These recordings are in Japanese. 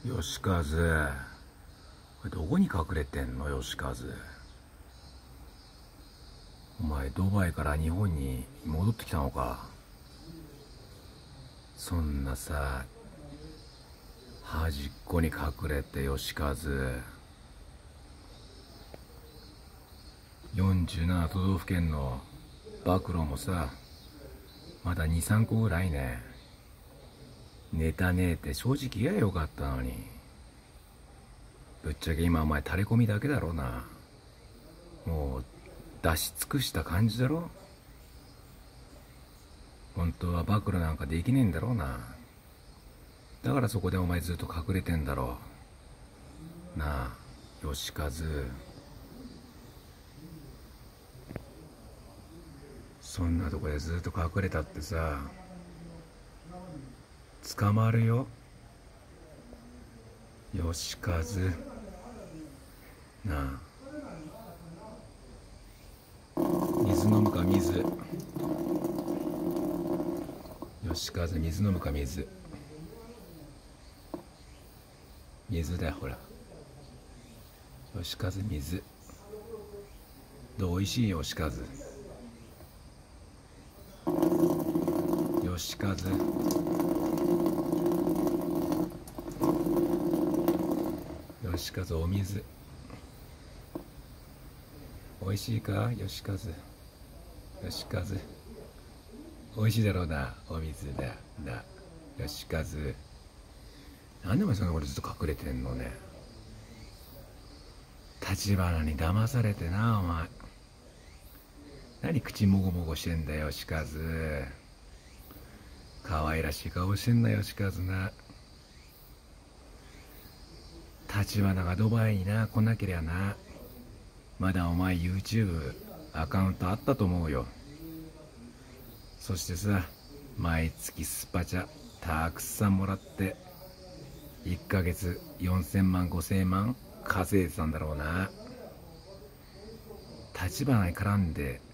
吉和、これどこに隠れてんの吉和。お前ドバイから日本に戻ってきたのか。そんなさ、端っこに隠れて吉和。47都道府県の暴露もさ、まだ2、3個ぐらいね。ネタねえって正直言えばよかったのに。ぶっちゃけ今お前垂れ込みだけだろうな。もう出し尽くした感じだろ。本当は暴露なんかできねえんだろうな。だからそこでお前ずっと隠れてんだろうなあ吉和。そんなとこでずっと隠れたってさ、捕まるよ吉和。なあ、水飲むか水。吉和、水飲むか水。水だよほら。吉和水。どう？おいしいよ吉和。吉和。吉和お水。おいしいか吉和。吉和。おいしいだろうなお水だな吉和。なんでお前そんなことずっと隠れてんのね。立花に騙されてなお前。何口もごもごしてんだよ吉和。可愛らしい顔してんな吉和な。立花がドバイにな来なけりゃな、まだお前 YouTube アカウントあったと思うよ。そしてさ、毎月スパチャたくさんもらって1ヶ月4000万5000万稼いでたんだろうな。立花に絡んで、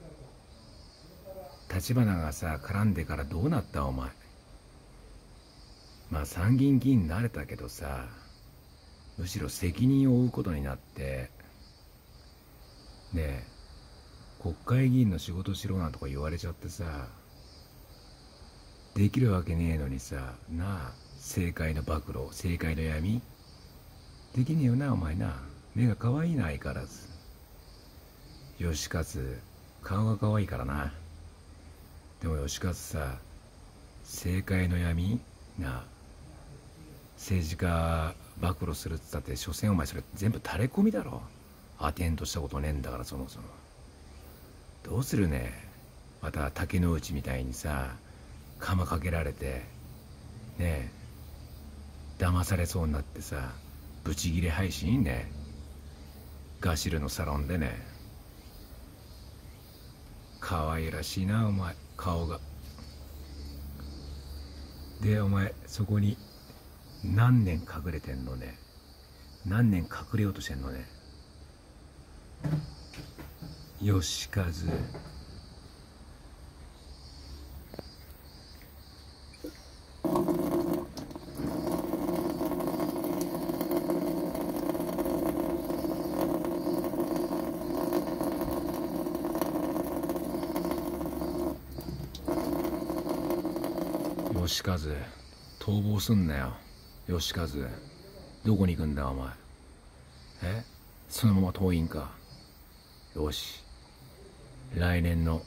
立花がさ絡んでからどうなったお前。まあ参議院議員になれたけどさ、むしろ責任を負うことになって、ねえ国会議員の仕事しろなんとか言われちゃってさ、できるわけねえのにさ、なあ政界の暴露、政界の闇できねえよなお前な。目が可愛いな相変わらず。吉和顔が可愛いからな。でも吉和さ、政界の闇なあ、政治家暴露するっつったって所詮お前それ全部垂れ込みだろ。アテンドしたことねえんだからそもそも。どうするね、また竹之内みたいにさ鎌かけられてねえ騙されそうになってさ、ブチギレ配信ね、ガシルのサロンでね。可愛らしいなお前顔が。でお前そこに何年隠れてんのね。何年隠れようとしてんのね吉和。吉和逃亡すんなよ吉和。どこに行くんだお前。そのまま党員か。よし、来年の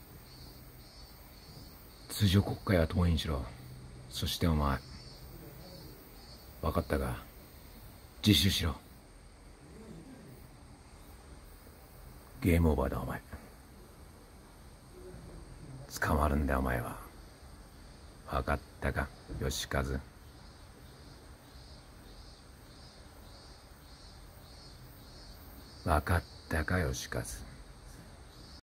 通常国会は党員しろ。そしてお前分かったか、自首しろ。ゲームオーバーだお前。捕まるんだよお前は。分かったか吉和。分かったか吉和。